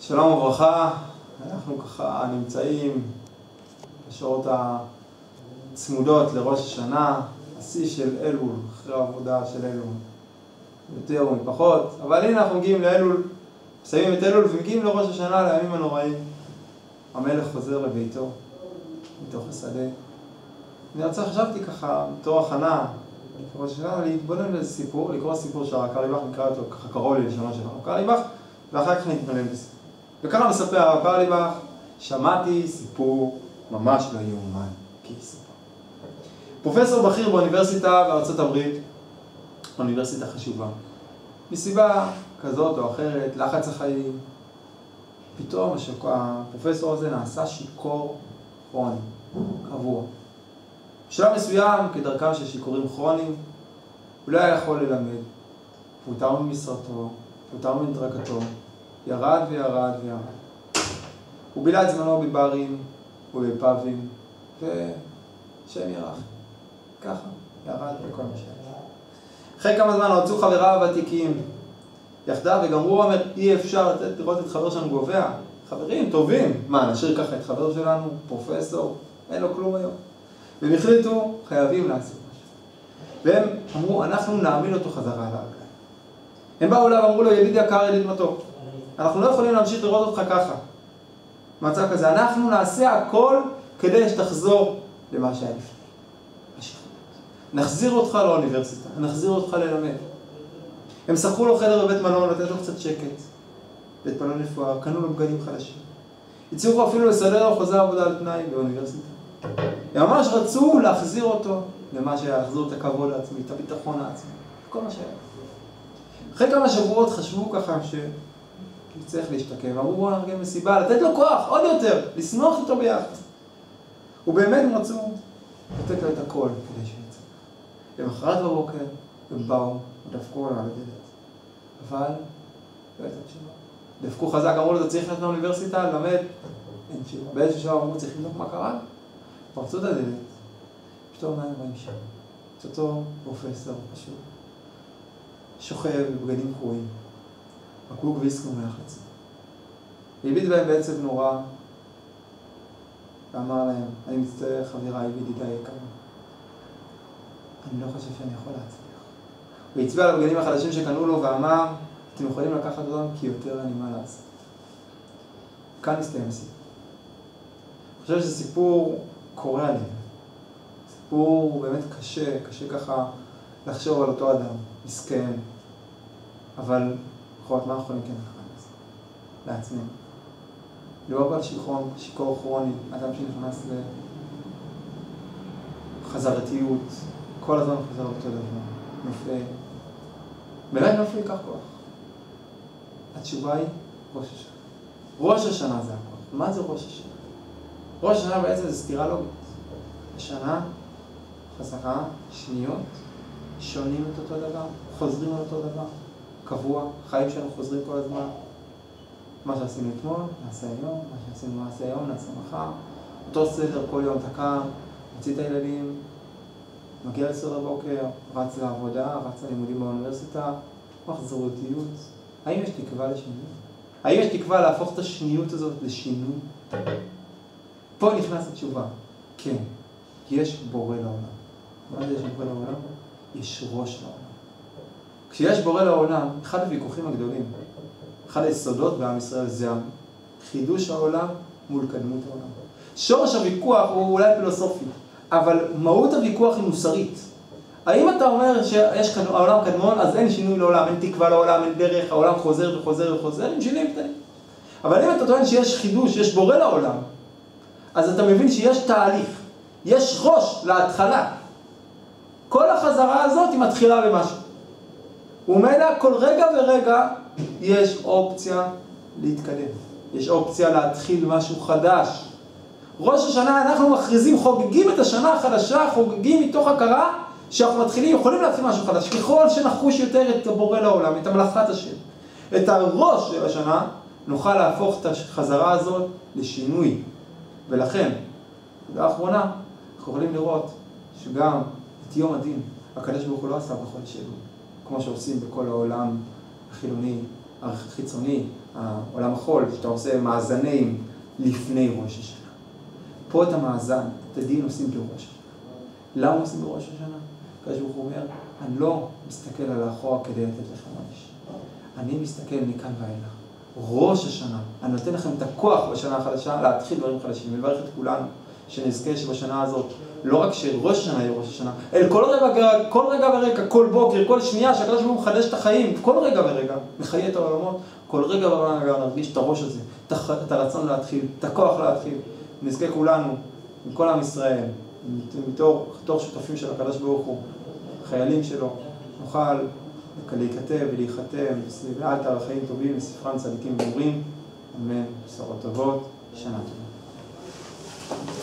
שלום וברכה, אנחנו ככה נמצאים בשעות הצמודות לראש השנה, השיא של אלול, אחרי העבודה של אלול, יותר ומפחות, אבל הנה אנחנו מגיעים לאלול, מסיימים את אלול ומגיעים לראש השנה, לימים הנוראים. המלך חוזר לביתו, מתוך השדה. חשבתי ככה, בתור הכנה, ראש השנה, להתבונן באיזה סיפור, לקרוא סיפור של קרליבך, נקרא אותו ככה קרוב לי לשנה שלנו, קרליבך, ואחר כך נתבונן בסיפור. וככה מספר הרב קרליבך, שמעתי סיפור ממש לא יאומן כסיפור. פרופסור בכיר באוניברסיטה בארצות הברית, אוניברסיטה חשובה, מסיבה כזאת או אחרת, לחץ החיים, פתאום הפרופסור הזה נעשה שיכור כרוני, קבוע. בשלב מסוים, כדרכם של שיכורים כרוניים, הוא לא היה יכול ללמד, פוטר ממשרתו, פוטר מדרגתו, ירד וירד וירד. הוא בילה את זמנו בברים ובפאבים, ושם ירח. ככה, ירד וכל מה שהיה. אחרי כמה זמן רצו חבריו הוותיקים יחדיו, וגם הוא אומר, אי אפשר לראות את חבר שלנו גובע. חברים טובים, מה, נשאיר ככה את חבר שלנו, פרופסור, אין לו כלום היום. והם החליטו, חייבים לעשות משהו. והם אמרו, אנחנו נעמיד אותו חזרה על הרגליים. הם באו אליו ואמרו לו, ידיד יקר, ידיד מתוק, אנחנו לא יכולים להמשיך לראות אותך ככה. מצב כזה, אנחנו נעשה הכל כדי שתחזור למה שהיה לפני. נחזיר אותך לאוניברסיטה, נחזיר אותך ללמד. הם שכרו לו חדר בבית מלון, לתת לו קצת שקט. בית מלון מפואר, קנו לו בגדים חדשים. הצליחו אפילו לסדר לו חוזה עבודה על תנאי באוניברסיטה. הם ממש רצו להחזיר אותו למה שהיה, להחזיר את הכבוד העצמי, את הביטחון העצמי, כל מה שהיה. אחרי כמה שבועות חשבו ככה שצריך להשתקם, אמרו בואו נארגן מסיבה, לתת לו כוח, עוד יותר, לשמוח איתו ביחד. ובאמת הם רצו לתת לו את הכל כדי שיצא. למחרת בבוקר הם באו ודפקו לו על הדלת. אבל לא הייתה תשובה. דפקו חזק, אמרו לו, אתה צריך ללכת לאוניברסיטה, ללמד. אין תשובה. באיזשהו שעה אמרו, צריך לבדוק מה קרה. פרצו את הדלת. פתאום מה הם רואים שם? את אותו פרופסור פשוט. שוכב בבגדים קרועים. בקבוק ויסקי מלחץ. והביט בהם בעצב נורא. ואמר להם, אני מצטער חבריי וידידיי יקרים. אני לא חושב שאני יכול להצליח. הוא הצביע על הבגדים החדשים שקנו לו ואמר, אתם יכולים לקחת אותם כי יותר אין לי מה לעשות. כאן נסתיים הסיפור. אני חושב שזה סיפור קורע לב. סיפור באמת קשה, קשה ככה לחשוב על אותו אדם, מסכן. אבל מה אנחנו יכולים כן לחשוב לעצמנו? לא אבל שיכור כרוני, אדם שנכנס לחזרתיות, כל הזמן חוזר אותו דבר, נופל. באמת נופל ייקח כוח. התשובה היא ראש השנה. ראש השנה זה הכוח. מה זה ראש השנה? ראש השנה בעצם זה סתירה לוגית. השנה, חזרה, שניות, שונים את אותו דבר, חוזרים על אותו דבר, קבוע, חיים שלנו חוזרים כל הזמן. מה שעשינו אתמול, נעשה היום, מה שעשינו נעשה היום, נעשה מחר. אותו סדר, כל יום אתה קם, מוציא את הילדים, מגיע ל10 בבוקר, רץ לעבודה, רץ ללימודים באוניברסיטה, מחזורתיות. האם יש תקווה לשינוי? האם יש תקווה להפוך את השניות הזאת לשינוי? פה נכנס התשובה. כן, יש בורא לעולם. מה זה יש בורא לעולם? יש ראש לעולם. כשיש בורא לעולם, אחד הוויכוחים הגדולים, אחד היסודות בעם ישראל זה חידוש העולם מול קדמות העולם. שורש הוויכוח הוא אולי פילוסופי, אבל מהות הוויכוח היא מוסרית. האם אתה אומר שיש העולם קדמון, אז אין שינוי לעולם, אין תקווה לעולם, אין דרך, העולם חוזר וחוזר וחוזר, עם שינויים קטנים. אבל אם אתה טוען שיש חידוש, יש בורא לעולם, אז אתה מבין שיש תהליך, יש ראש להתחלה. כל החזרה הזאת היא מתחילה במשהו. ומילא כל רגע ורגע יש אופציה להתקדם. יש אופציה להתחיל משהו חדש. ראש השנה אנחנו מכריזים, חוגגים את השנה החדשה, חוגגים מתוך הכרה שאנחנו מתחילים, יכולים להתחיל משהו חדש. ככל שנחוש יותר את הבורא לעולם, את המלאכת השם, את הראש של השנה, נוכל להפוך את החזרה הזאת לשינוי. ולכן, לאחרונה, אנחנו יכולים לראות שגם את יום הדין, הקדוש ברוך הוא לא עשה בחודש אלול, כמו שעושים בכל העולם החילוני, החיצוני, עולם החול, שאתה עושה מאזנים לפני ראש השנה. פה את המאזן, את הדין עושים בראש השנה. למה עושים בראש השנה? הקדוש ברוך הוא אומר, אני לא מסתכל על האחורה כדי לתת לכם עונש. אני מסתכל מכאן ואילך. ראש השנה, אני נותן לכם את הכוח בשנה החדשה להתחיל דברים חדשים. אני מברך את כולנו שנזכה שבשנה הזאת, לא רק שראש השנה יהיה ראש השנה, אלא כל רגע ורגע, כל בוקר, כל שנייה, שהקדוש ברוך הוא מחדש את החיים, כל רגע ורגע, מחיה את העולמות, כל רגע ורגע נרגיש את הראש הזה, את הרצון להתחיל, את הכוח להתחיל. נזכה כולנו, מכל עם ישראל, מתוך שותפים של הקדוש ברוך הוא, חיילים שלו, נוכל להיכתב ולהיחתם ועל תאר חיים טובים בספרן צדיקים גמורים. אמן. בשורות טובות, שנה טובה.